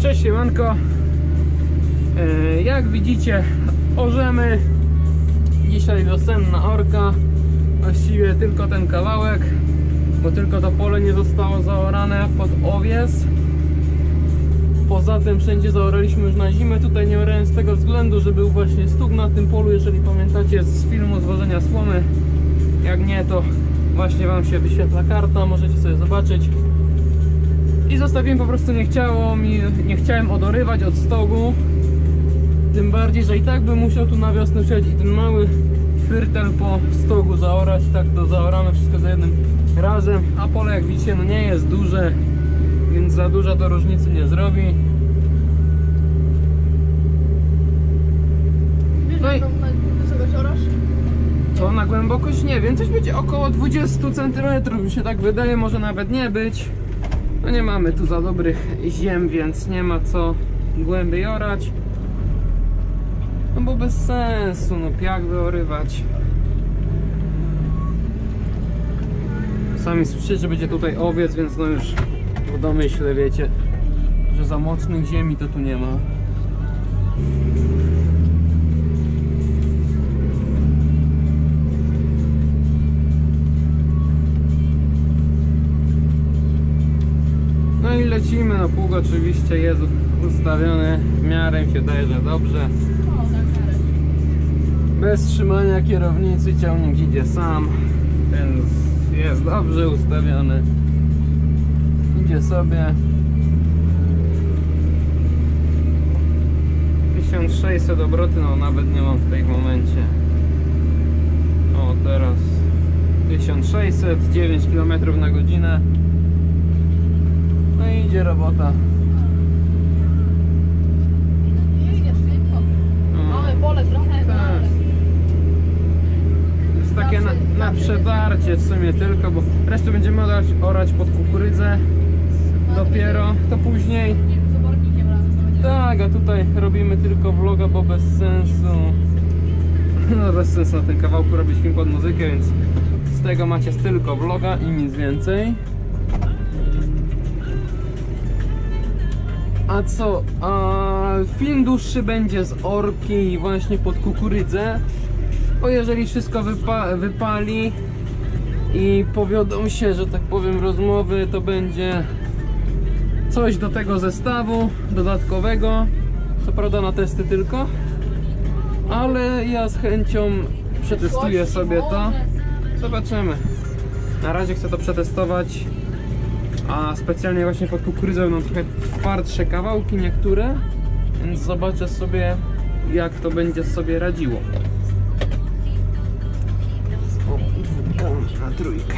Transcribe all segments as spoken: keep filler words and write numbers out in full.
Cześć, siemanko. Jak widzicie, orzemy. Dzisiaj wiosenna orka. Właściwie tylko ten kawałek, bo tylko to pole nie zostało zaorane pod owies. Poza tym wszędzie zaoraliśmy już na zimę. Tutaj nie orałem z tego względu, że był właśnie stuk na tym polu. Jeżeli pamiętacie z filmu zwożenia słomy, jak nie, to właśnie wam się wyświetla karta, możecie sobie zobaczyć. I zostawiłem, po prostu nie chciało mi, nie chciałem odorywać od stogu. Tym bardziej, że i tak bym musiał tu na wiosnę przyjechać i ten mały firtel po stogu zaorać. Tak to zaoramy wszystko za jednym razem. A pole, jak widzicie, no nie jest duże, więc za dużo to różnicy nie zrobi. No i co na głębokość? Nie wiem, coś będzie około dwadzieścia centymetrów, mi się tak wydaje, może nawet nie być. No nie mamy tu za dobrych ziem, więc nie ma co głębiej orać. No bo bez sensu, no piach wyorywać. Sami słyszycie, że będzie tutaj owiec, więc no już w domyśle wiecie, że za mocnych ziemi to tu nie ma. No i lecimy, no pług oczywiście jest ustawiony w miarę, mi się daje, że dobrze. Bez trzymania kierownicy, ciągnik idzie sam, więc jest dobrze ustawiony. Idzie sobie. tysiąc sześćset obroty, no nawet nie mam w tym momencie. O, teraz tysiąc sześćset, dziewięć kilometrów na godzinę. No i idzie robota. Mamy pole trochę. Tak. Jest takie na, na przetarcie w sumie tylko, bo resztę będziemy orać, orać pod kukurydzę dopiero, to później. Tak, a tutaj robimy tylko vloga, bo bez sensu. No bez sensu na tym kawałku robić film pod muzykę, więc z tego macie tylko vloga i nic więcej. A co? A film dłuższy będzie z orki właśnie pod kukurydzę. Bo jeżeli wszystko wypa wypali i powiodą się, że tak powiem, rozmowy, to będzie coś do tego zestawu dodatkowego. Co prawda na testy tylko, ale ja z chęcią przetestuję sobie to. Zobaczymy. Na razie chcę to przetestować. A specjalnie właśnie pod kukurydzą będą trochę twardsze kawałki niektóre, więc zobaczę sobie, jak to będzie sobie radziło. O, dwójka na trójkę.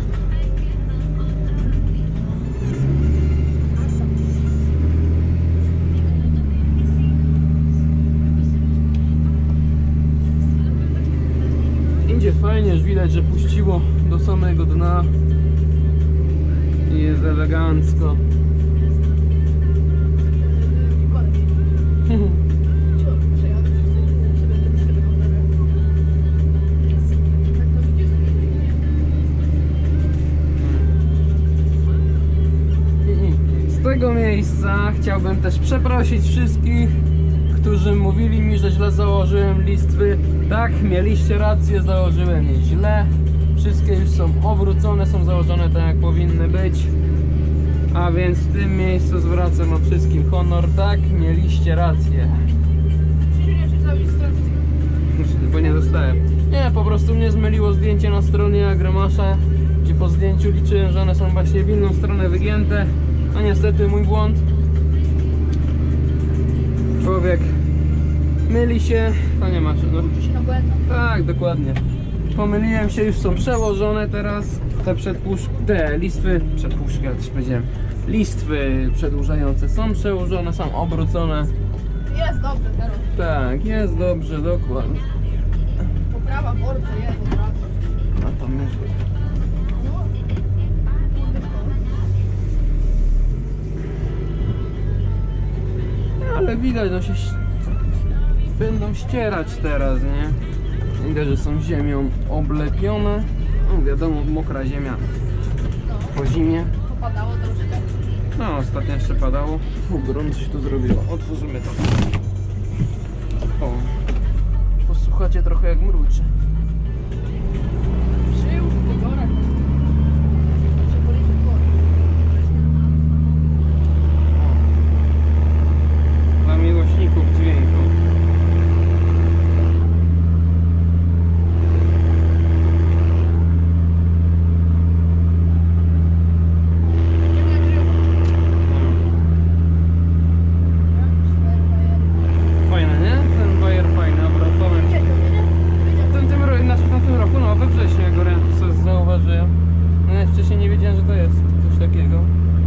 Idzie fajnie, już widać, że puściło do samego dna. Jest elegancko. Z tego miejsca chciałbym też przeprosić wszystkich, którzy mówili mi, że źle założyłem listwy. Tak, mieliście rację, założyłem je źle. Wszystkie już są obrócone, są założone tak, jak powinny być. A więc w tym miejscu zwracam wam wszystkim honor. Tak, mieliście rację. Bo nie dostałem. Nie, po prostu mnie zmyliło zdjęcie na stronie Agromasza, gdzie po zdjęciu liczyłem, że one są właśnie w inną stronę wygięte. No niestety mój błąd. Człowiek myli się, to nie ma no. Tak, dokładnie. Pomyliłem się, już są przełożone teraz. Te przedpuszki, te listwy, przedpuszki, jak też powiedziałem, listwy przedłużające są przełożone, są obrócone. Jest dobrze teraz. Tak, jest dobrze, dokładnie. Poprawa w orce jest od razu. A to myślę. Ale widać, no się będą ścierać teraz, nie? Widać, że są ziemią oblepione. No wiadomo, mokra ziemia po zimie. Popadało troszkę. No, ostatnio jeszcze padało. Fu, gorąco się tu zrobiło. Otworzymy to. O. Posłuchajcie trochę jak mruczy. Przyjął w górach. Się policzy płot. Dla miłośników dźwięku. Nie nagrywa. Fajne, nie? Ten bajer fajny, obrotowy. W tym, tym, ro- znaczy w tym roku, no we wrześniu jak go sobie zauważyłem. No ja wcześniej nie wiedziałem, że to jest coś takiego.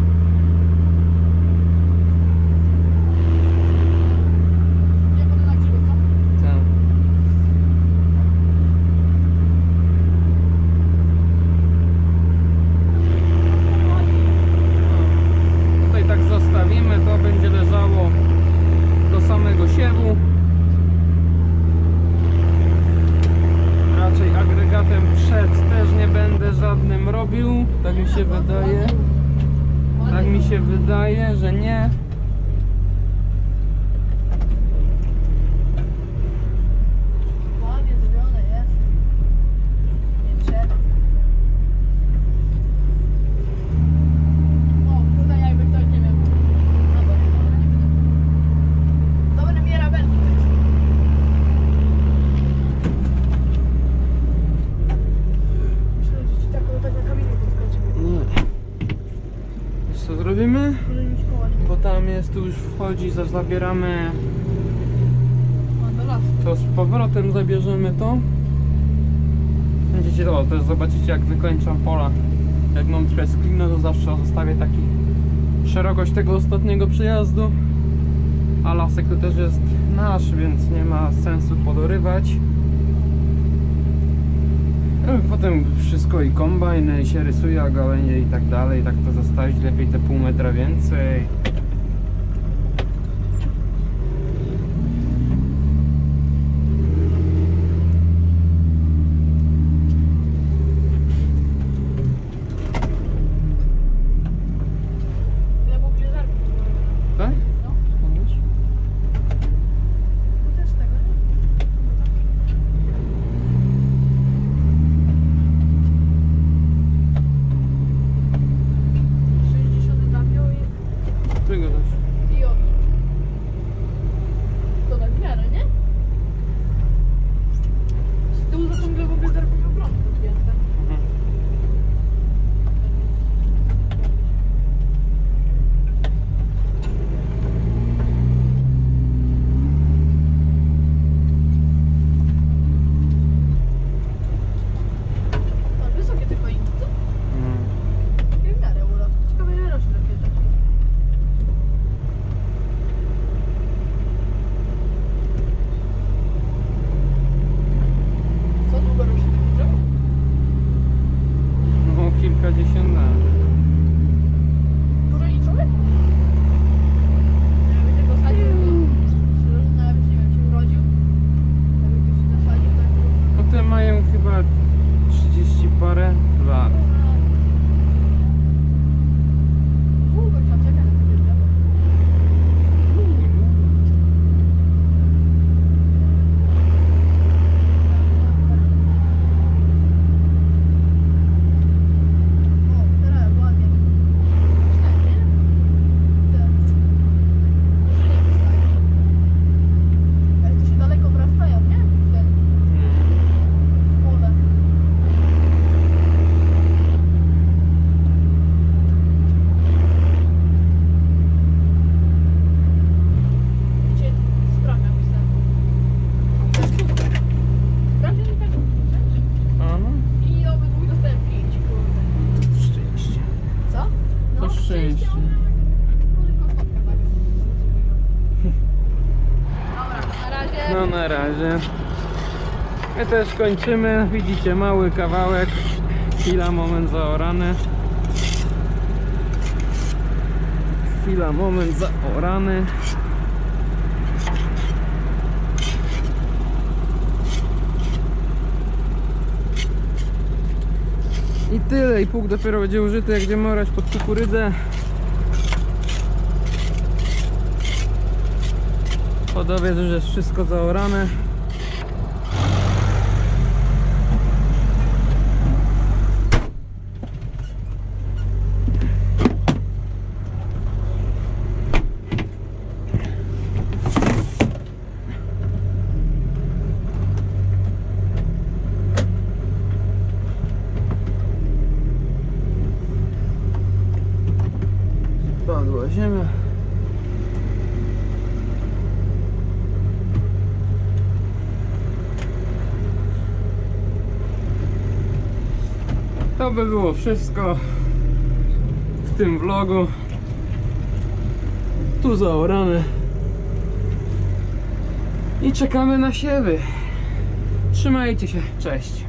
Nie będę nagrywał, co? Tak. Tutaj tak zostawimy, to będzie leżało do samego siewu. Raczej agregatem przed też nie będę żadnym robił, tak mi się wydaje. Tak mi się wydaje, że nie. Ładnie zrobione jest. Nie trzeba. O, tutaj jakby ktoś, nie wiem. No dobra, dobra, nie będę. Dobre mirabelki to jest. Myślę, że ci tak, tak na kamieniu podskoczy. Nie. Wiesz co zrobimy? Może mi szkoła nie Bo tam jest, tu już wchodzi, za- zabieramy ma do lasu. to z powrotem, zabierzemy to. Będziecie to, też zobaczycie jak wykończam pola. Jak mam trochę screena, to zawsze zostawię taki szerokość tego ostatniego przejazdu. A lasek to też jest nasz, więc nie ma sensu podorywać. No i potem wszystko i kombajn i się rysuje, a gałęzie i tak dalej. Tak to zostawić, lepiej te pół metra więcej. Ile było bliżarki? Tak? No, to też tego, nie? sześćdziesiąt zapiął i... Czego też? I ogień. To tak w miarę, nie? Z tyłu za tą glebą bliżarką miał prąd podpięte. Mhm. To wysokie te koinki, co? Mm. Takie w miarę ura. Ciekawe ile rośnie takie rzeczy. Co długo rośnie takie drzewo? No kilkadziesiąt lat. Dużo i człowiek? Jakby się posadził, to nawet nie wiem, się urodził. Jakby ktoś się zasadził, tak to... No te mają chyba trzydzieści parę lat. Długo trzeba czekać na takie drzewo. O, teraz ładnie. Myślałem, nie? Te- Może nie wystaje. Ale to się daleko wrastają, nie? Ten Mm. pole. Gdzie sprawia pisałem. To jest kurde. Sprawdź mi tego. Cześć. A no, I obydwu dostałem pięć, kurde. szczęście. Co? No, To szczęście. Może tylko fotka tak. Dobra, na razie. No na razie. My też kończymy. Widzicie, mały kawałek. Chwila, moment zaorany. Chwila, moment zaorany. I tyle. I pług dopiero będzie użyty, jak będziemy orać pod kukurydzę. Pod owiec już jest wszystko zaorane. Padła ziemia. To by było wszystko w tym vlogu. Tu zaorane i czekamy na siewy. Trzymajcie się, cześć.